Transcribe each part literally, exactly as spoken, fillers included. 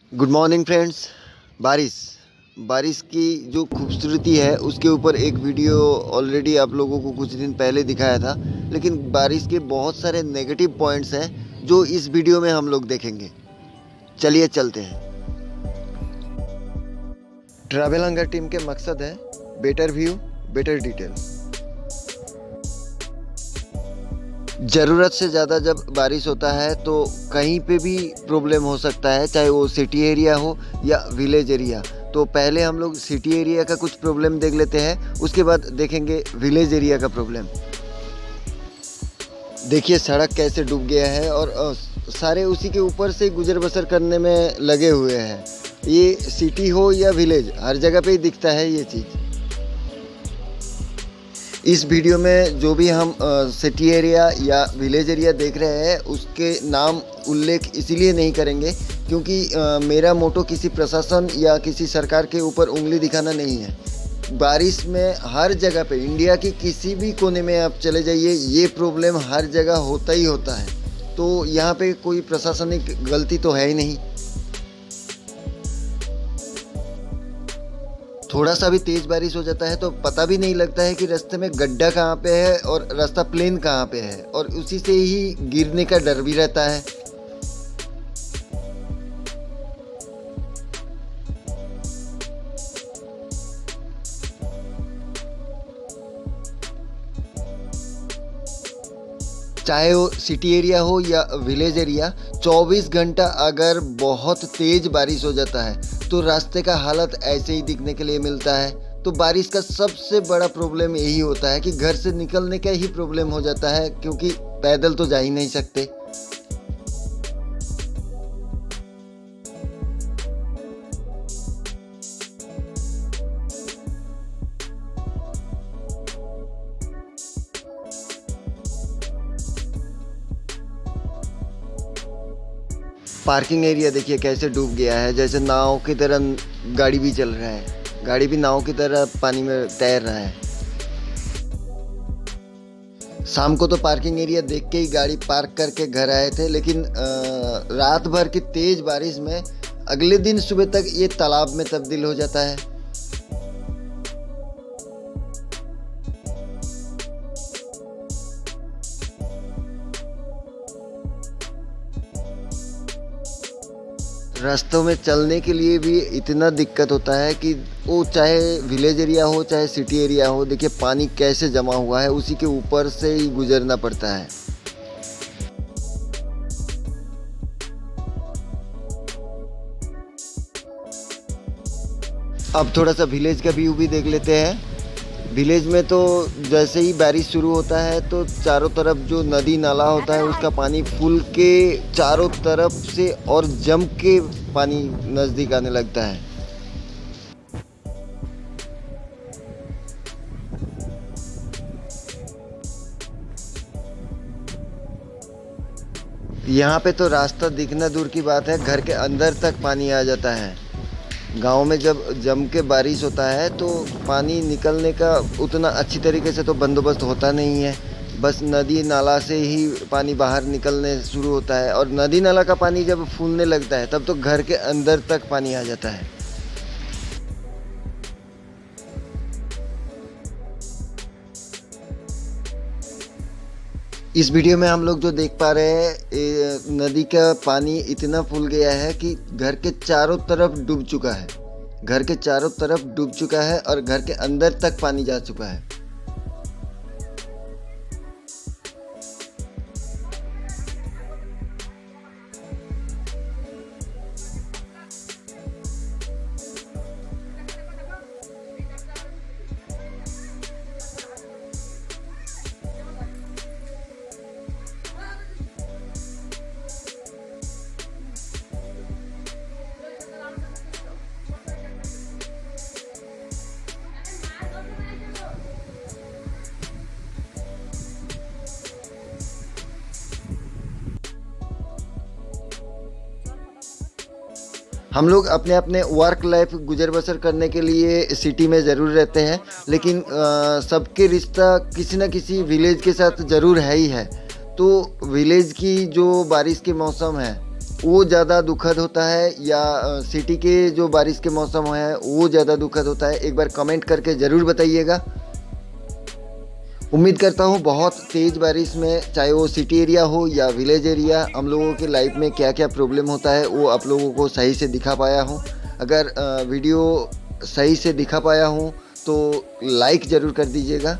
Good morning friends. बारिश बारिश की जो खूबसूरती है उसके ऊपर एक वीडियो ऑलरेडी आप लोगों को कुछ दिन पहले दिखाया था, लेकिन बारिश के बहुत सारे नेगेटिव पॉइंट्स हैं जो इस वीडियो में हम लोग देखेंगे। चलिए चलते हैं। ट्रैवल हंगर टीम के मकसद है बेटर व्यू बेटर डिटेल्स। ज़रूरत से ज़्यादा जब बारिश होता है तो कहीं पे भी प्रॉब्लम हो सकता है, चाहे वो सिटी एरिया हो या विलेज एरिया। तो पहले हम लोग सिटी एरिया का कुछ प्रॉब्लम देख लेते हैं, उसके बाद देखेंगे विलेज एरिया का प्रॉब्लम। देखिए सड़क कैसे डूब गया है और सारे उसी के ऊपर से गुजर बसर करने में लगे हुए हैं। ये सिटी हो या विलेज, हर जगह पे ही दिखता है ये चीज़। इस वीडियो में जो भी हम सिटी एरिया या विलेज एरिया देख रहे हैं उसके नाम उल्लेख इसीलिए नहीं करेंगे क्योंकि आ, मेरा मोटो किसी प्रशासन या किसी सरकार के ऊपर उंगली दिखाना नहीं है। बारिश में हर जगह पे, इंडिया की किसी भी कोने में आप चले जाइए, ये प्रॉब्लम हर जगह होता ही होता है। तो यहाँ पे कोई प्रशासनिक गलती तो है ही नहीं। थोड़ा सा भी तेज़ बारिश हो जाता है तो पता भी नहीं लगता है कि रास्ते में गड्ढा कहाँ पे है और रास्ता प्लेन कहाँ पे है, और उसी से ही गिरने का डर भी रहता है। चाहे वो सिटी एरिया हो या विलेज एरिया, चौबीस घंटा अगर बहुत तेज़ बारिश हो जाता है तो रास्ते का हालत ऐसे ही दिखने के लिए मिलता है। तो बारिश का सबसे बड़ा प्रॉब्लम यही होता है कि घर से निकलने का ही प्रॉब्लम हो जाता है, क्योंकि पैदल तो जा ही नहीं सकते। पार्किंग एरिया देखिए कैसे डूब गया है, जैसे नाव की तरह गाड़ी भी चल रहा है, गाड़ी भी नाव की तरह पानी में तैर रहा है। शाम को तो पार्किंग एरिया देख के ही गाड़ी पार्क करके घर आए थे, लेकिन आ, रात भर की तेज बारिश में अगले दिन सुबह तक ये तालाब में तब्दील हो जाता है। रास्तों में चलने के लिए भी इतना दिक्कत होता है कि वो चाहे विलेज एरिया हो चाहे सिटी एरिया हो, देखिए पानी कैसे जमा हुआ है, उसी के ऊपर से ही गुजरना पड़ता है। अब थोड़ा सा विलेज का व्यू भी देख लेते हैं। विलेज में तो जैसे ही बारिश शुरू होता है तो चारों तरफ जो नदी नाला होता है उसका पानी फूल के चारों तरफ से और जम के पानी नज़दीक आने लगता है। यहाँ पे तो रास्ता दिखना दूर की बात है, घर के अंदर तक पानी आ जाता है। गांव में जब जम के बारिश होता है तो पानी निकलने का उतना अच्छी तरीके से तो बंदोबस्त होता नहीं है, बस नदी नाला से ही पानी बाहर निकलने शुरू होता है, और नदी नाला का पानी जब फूलने लगता है तब तो घर के अंदर तक पानी आ जाता है। इस वीडियो में हम लोग जो देख पा रहे हैं, नदी का पानी इतना फूल गया है कि घर के चारों तरफ डूब चुका है, घर के चारों तरफ डूब चुका है और घर के अंदर तक पानी जा चुका है। हम लोग अपने अपने वर्क लाइफ गुजर बसर करने के लिए सिटी में ज़रूर रहते हैं, लेकिन सबके रिश्ता किसी न किसी विलेज के साथ ज़रूर है ही है। तो विलेज की जो बारिश के मौसम है वो ज़्यादा दुखद होता है या सिटी के जो बारिश के मौसम है वो ज़्यादा दुखद होता है, एक बार कमेंट करके ज़रूर बताइएगा। उम्मीद करता हूँ बहुत तेज़ बारिश में, चाहे वो सिटी एरिया हो या विलेज एरिया, हम लोगों के लाइफ में क्या क्या प्रॉब्लम होता है वो आप लोगों को सही से दिखा पाया हूँ। अगर वीडियो सही से दिखा पाया हूँ तो लाइक ज़रूर कर दीजिएगा।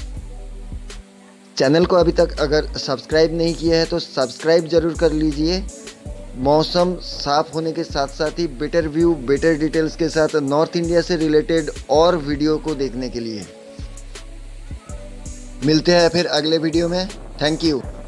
चैनल को अभी तक अगर सब्सक्राइब नहीं किया है तो सब्सक्राइब ज़रूर कर लीजिए। मौसम साफ़ होने के साथ साथ ही बेटर व्यू, बेटर डिटेल्स के साथ नॉर्थ इंडिया से रिलेटेड और वीडियो को देखने के लिए मिलते हैं फिर अगले वीडियो में। Thank you.